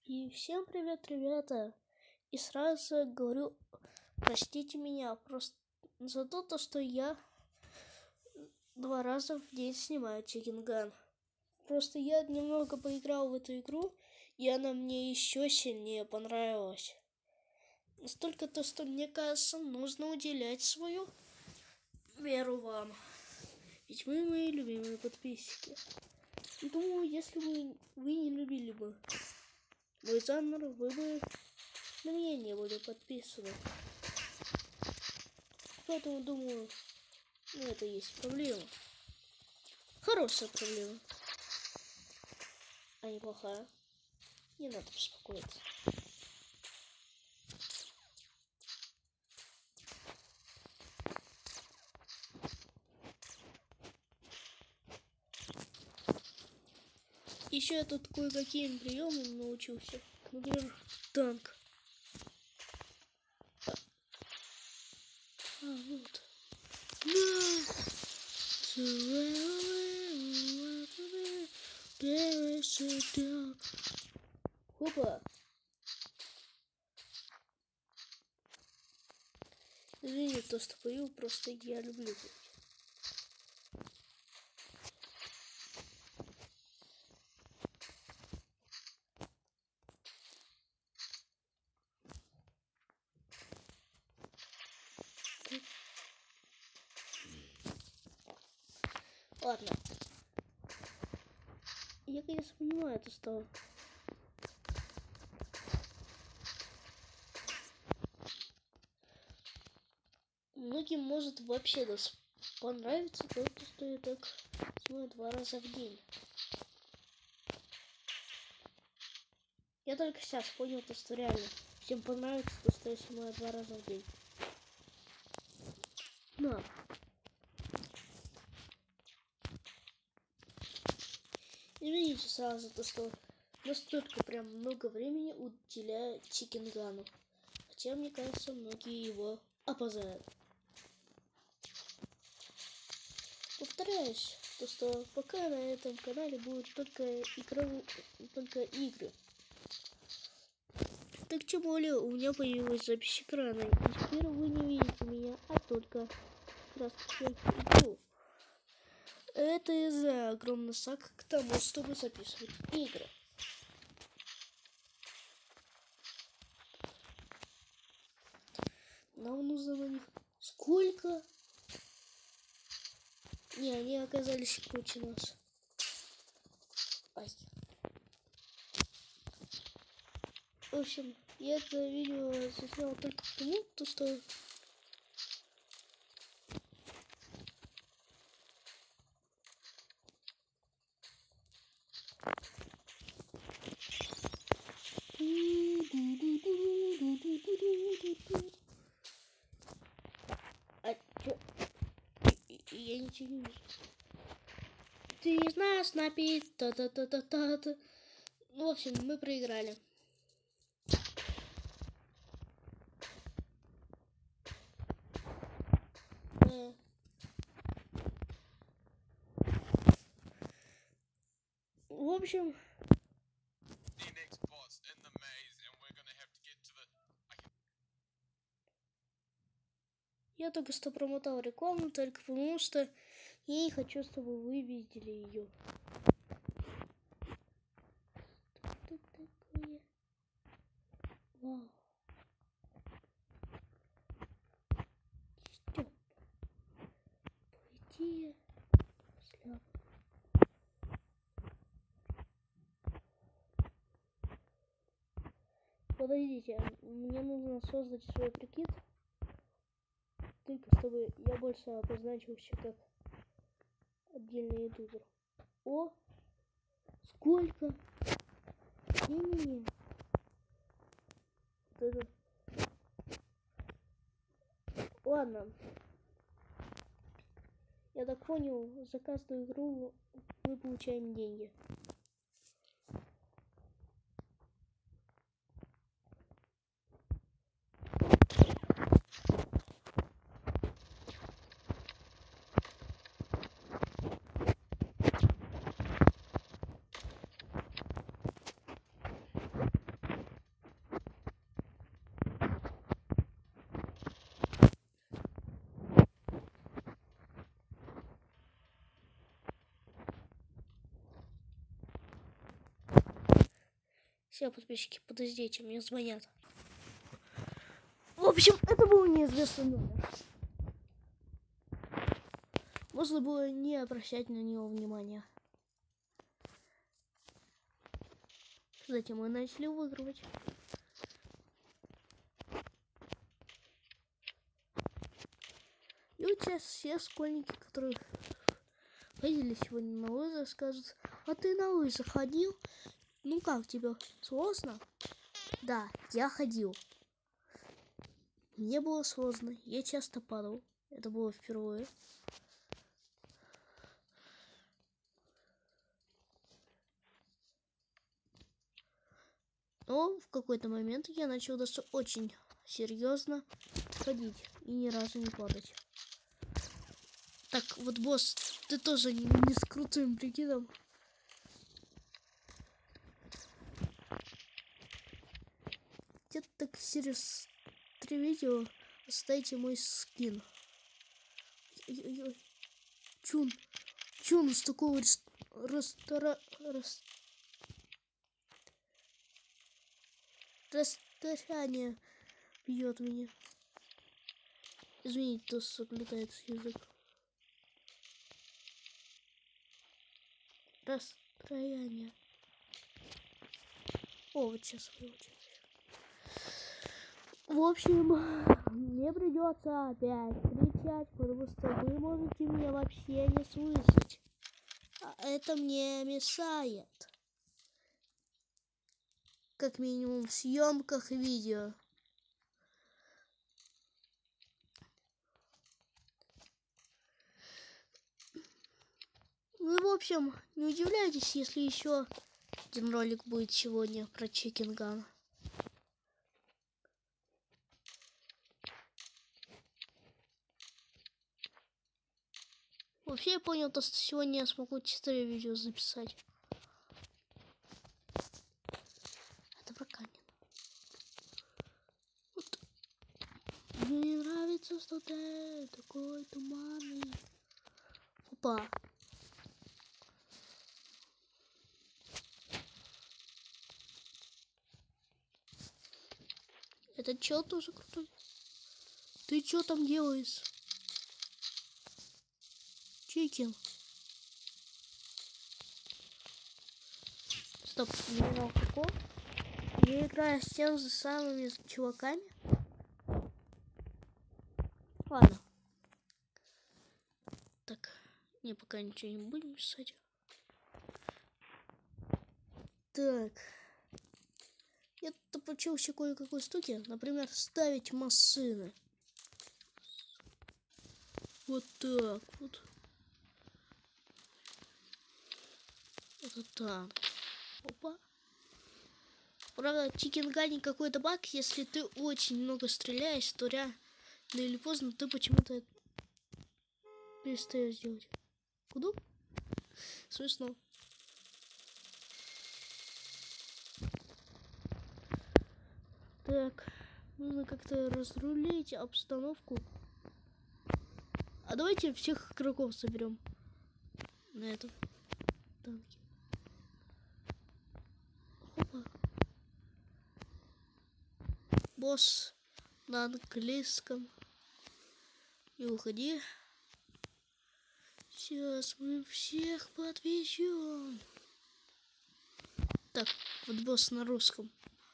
И всем привет, ребята! И сразу говорю, простите меня просто за то, что я 2 раза в день снимаю Chicken Gun. Просто я немного поиграл в эту игру, и она мне еще сильнее понравилась. Настолько то, что мне кажется, нужно уделять свою веру вам. Ведь вы мои любимые подписчики. И думаю, если вы не любили бы мой жанр, вы бы на меня не были подписаны. Поэтому думаю, это есть проблема. Хорошая проблема. А неплохая. Не надо беспокоиться. Еще я тут кое-каким приемам научился. Например, танк. Вот. Хопа. Извини, то, что пою, просто я люблю петь. Ладно. Я, конечно, понимаю это, что многим может вообще понравиться то, что я так снимаю 2 раза в день. Я только сейчас понял, что реально всем понравится то, что я снимаю 2 раза в день. На. Извините сразу то, что настолько прям много времени уделяю Chicken Gun'у. Хотя, мне кажется, многие его опознают. Повторяюсь, то, что пока на этом канале будут только игры. Так тем более у меня появилась запись экрана, и теперь вы не видите меня, а только красную игру. Это из-за огромный шаг к тому, чтобы записывать игры. Нам нужно на них сколько? Не, они оказались круче нас. Ай. В общем, я это видео заснял только потому, что я ничего не вижу. Ты из нас напит, та-та-та-та-та. Ну, в общем, мы проиграли. В общем, я только что промотал рекламу, только потому что я не хочу, чтобы вы видели ее. Что такое? Вау. Стоп. Пойти. Сляп. Подождите, мне нужно создать свой прикид. Только чтобы я больше обозначился как отдельный ютубер. О! Сколько? Не-не-не. Ладно. Я так понял, за каждую игру мы получаем деньги. Все, подписчики, подождите, мне звонят. В общем, это был неизвестный номер. Можно было не обращать на него внимания. Затем мы начали выигрывать. И вот сейчас все школьники, которые ходили сегодня на лыжах, скажут: а ты на лыжах ходил? Ну как тебе? Сложно? Да, я ходил. Мне было сложно. Я часто падал. Это было впервые. Но в какой-то момент я начал даже очень серьезно ходить и ни разу не падать. Так, вот, босс, ты тоже не с крутым прикидом. Где-то так через 3 видео оставите мой скин. Ой-ой-ой. Чун с такого расстояния бьет меня. Извините, то соблюдает язык. Расстояние. О, вот сейчас выучил. В общем, мне придется опять кричать, потому что вы можете меня вообще не слышать. А это мне мешает. Как минимум в съемках видео. Ну и в общем, не удивляйтесь, если еще один ролик будет сегодня про Chicken Gun. Вообще я понял, что сегодня я смогу 4 видео записать. Это проканин. Вот. Мне не нравится, что ты такой туманный. Опа. Этот чел тоже крутой. Ты что там делаешь? Чикен. Стоп, не играл какого? Я играю с тем же самыми чуваками. Ладно. Так, не, пока ничего не будем писать. Так. Я-то поучился кое-какой штуке. Например, ставить машины. Вот так вот. Это там. Опа. Правда, в Chicken Gun какой-то баг. Если ты очень много стреляешь, то рано или поздно ты почему-то перестаешь делать. Куда? Смешно. Так, нужно как-то разрулить обстановку. А давайте всех игроков соберем на этом танке. Опа. Босс на английском. Не уходи. Сейчас мы всех подвезем. Так, вот босс на русском.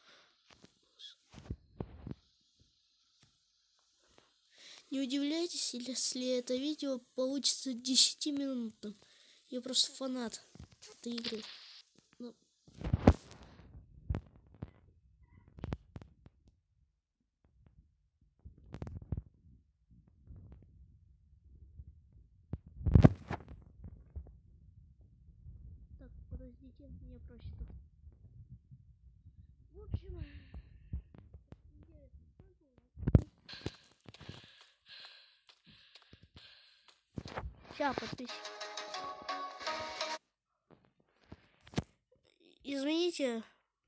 Не удивляйтесь, если это видео получится 10-минутным. Я просто фанат этой игры. Ну. Так, подождите, меня просит. В общем, сейчас подписчик. Извините.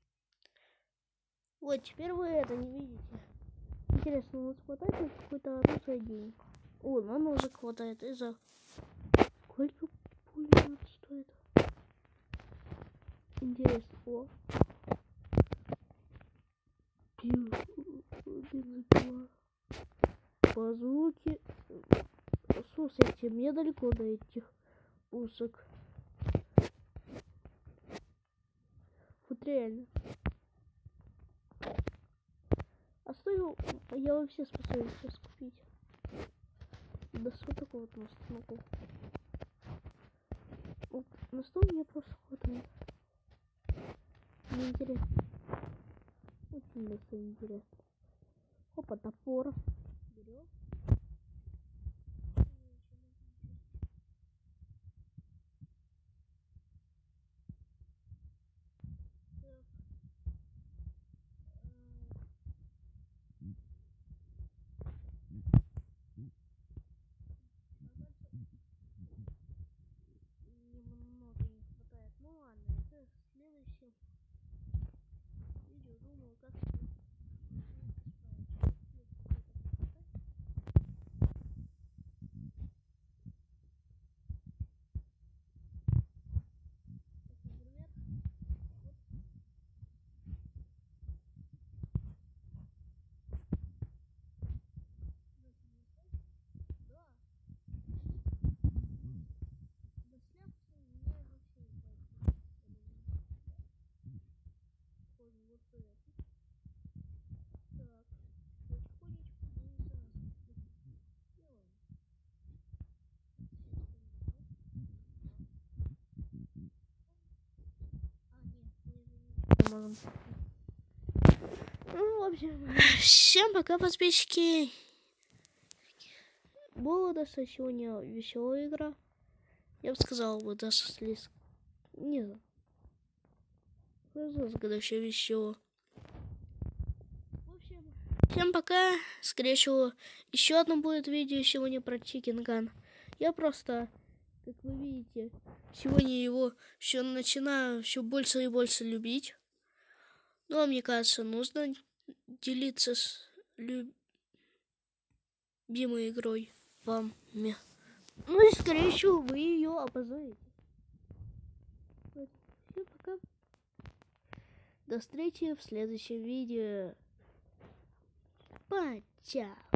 Вот, теперь вы это не видите. Интересно, у нас хватает на какой-то оружие денег? О, на ножик хватает. И за... Сколько пулемет стоит? Интересно. О. по звуке. Слушайте, мне далеко до этих пушек. Вот реально. А стою, я вообще способен сейчас купить. Да что такого вот на стол? Вот, на стол мне просто хватает. Мне интересно. Очень просто интересно. Опа, топор. Берем. Немного не хватает. Ну ладно, это в следующем видео, думаю, как ну, в общем, всем пока, подписчики. Была достаточно сегодня веселая игра. Я бы сказал, вот даже слишком. Не знаю. Когда все весело. В общем, всем пока. Скорее всего, еще одно будет видео сегодня про Chicken Gun. Я просто, как вы видите, сегодня его все начинаю все больше и больше любить. Ну, а мне кажется, нужно делиться с любимой игрой вам. Ну и скорее всего вы ее опозорите. Всем пока. До встречи в следующем видео. Пока.